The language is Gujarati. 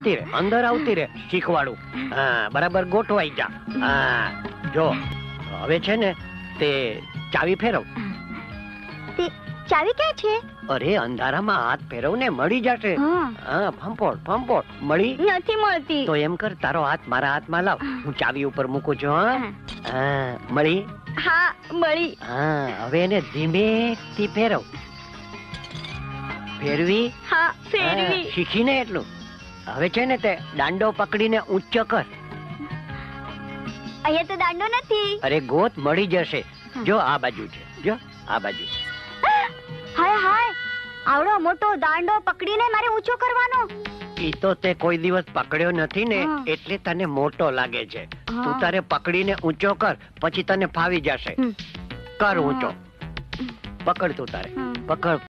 અંદર આવતી રે શીખવાડું. હા, બરાબર ગોઠવાઈ જા. હા, જો હવે છે ને તે ચાવી ફેરવ. તે ચાવી ક્યાં છે? અરે અંધારામાં હાથ ફેરવ ને મળી જશે. હા, ફંફોડ ફંફોડ. મળી નથી મળતી. તો એમ કર, તારો હાથ મારા હાથમાં લાવ, હું ચાવી ઉપર મૂકું છું. હા, મળી. હા, મળી. હા, હવે એને ધીમેથી ફેરવ. ફેરવી. હા, ફેરવી. શીખીને એટલું. હવે છે ને તે દાંડો પકડીને ઊંચો કર. અહીંયા તો દાંડો નથી. અરે ગોત, મળી જશે. જો આ બાજુ છે, જો આ બાજુ. હાય હાય, આવડો મોટો દાંડો પકડીને મારે ઊંચો કરવાનો. ઈ તો તે કોઈ દિવસ પકડ્યો નથી ને, એટલે તને મોટો લાગે છે. તું તારે પકડીને ઊંચો કર, પછી તને ફાવી જશે. કર ઊંચો. પકડ તું તારે, પકડ.